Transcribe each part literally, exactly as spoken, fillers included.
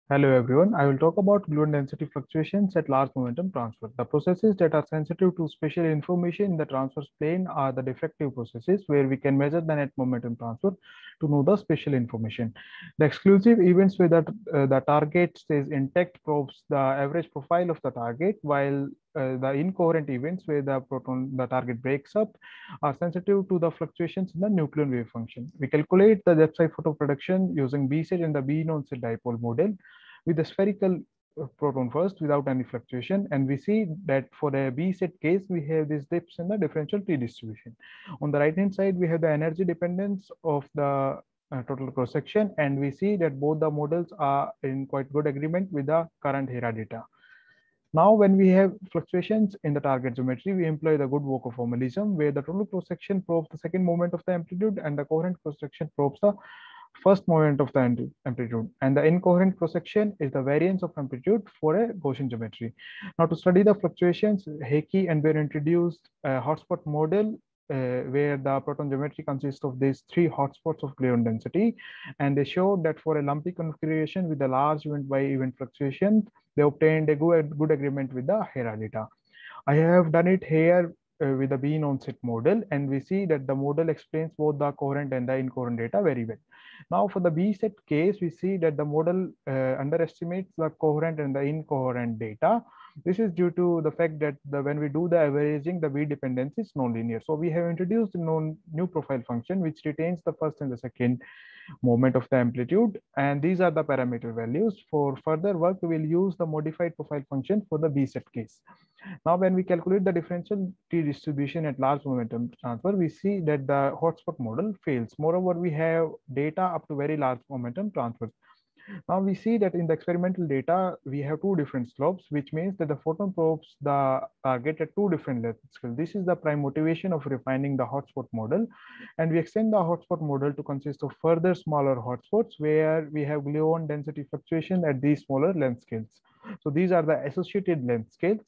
Hello everyone, I will talk about gluon density fluctuations at large momentum transfer. The processes that are sensitive to spatial information in the transverse plane are the diffractive processes where we can measure the net momentum transfer to know the spatial information. The exclusive events where the, uh, the target stays intact probes the average profile of the target, while uh, the incoherent events where the proton the target breaks up are sensitive to the fluctuations in the nucleon wave function. We calculate the depth side photo production using B set and the B non-set dipole model with the spherical uh, proton first without any fluctuation, and we see that for a B set case we have these dips in the differential T distribution. On the right hand side we have the energy dependence of the uh, total cross section, and we see that both the models are in quite good agreement with the current Hera data. Now, when we have fluctuations in the target geometry, we employ the good Walker formalism, where the total cross section probes the second moment of the amplitude and the coherent cross section probes the first moment of the amplitude, and the incoherent cross section is the variance of amplitude for a Gaussian geometry. Now, to study the fluctuations, Heikki and Baer introduced a hotspot model uh, where the proton geometry consists of these three hotspots of gluon density, and they showed that for a lumpy configuration with a large event by event fluctuation, they obtained a good, good agreement with the Hera data. I have done it here uh, with the bean onset model, and we see that the model explains both the coherent and the incoherent data very well. Now, for the B set case, we see that the model uh, underestimates the coherent and the incoherent data. This is due to the fact that the, when we do the averaging, the B dependence is nonlinear. So we have introduced a known new profile function which retains the first and the second moment of the amplitude, and these are the parameter values. For further work, we will use the modified profile function for the B set case. Now, when we calculate the differential T distribution at large momentum transfer, we see that the hotspot model fails. Moreover, we have data up to very large momentum transfers. Now we see that in the experimental data, we have two different slopes, which means that the photon probes the target at two different length scales. This is the prime motivation of refining the hotspot model. And we extend the hotspot model to consist of further smaller hotspots where we have gluon density fluctuation at these smaller length scales. So these are the associated length scales.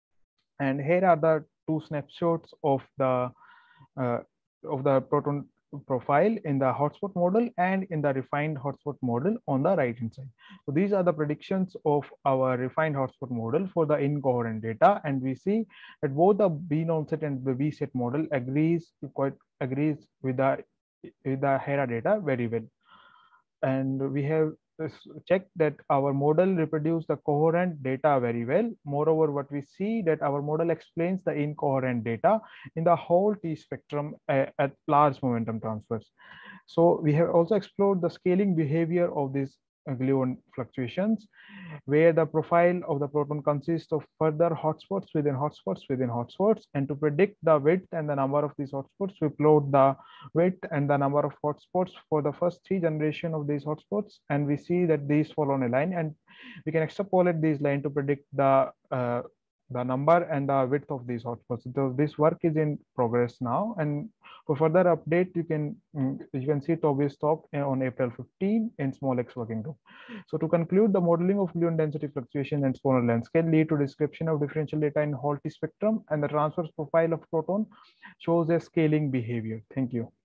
And here are the two snapshots of the uh, of the proton profile in the hotspot model and in the refined hotspot model on the right hand side. So these are the predictions of our refined hotspot model for the incoherent data, and we see that both the B non-set and the B set model agrees quite agrees with the with the Hera data very well. And we have checked that our model reproduce the coherent data very well. Moreover, what we see that our model explains the incoherent data in the whole T spectrum uh, at large momentum transfers. So we have also explored the scaling behavior of these uh, gluon fluctuations, where the profile of the proton consists of further hotspots within hotspots within hotspots. And to predict the width and the number of these hotspots, we plot the width and the number of hotspots for the first three generation of these hotspots. And we see that these fall on a line, and we can extrapolate these line to predict the uh, the number and the width of these hotspots. So this work is in progress now, and for further update, you can mm, you can see Toby's talk on April fifteenth in small X working group. So to conclude, the modeling of gluon density fluctuation and spolar length scale lead to description of differential data in whole T spectrum, and the transverse profile of proton shows a scaling behavior. Thank you.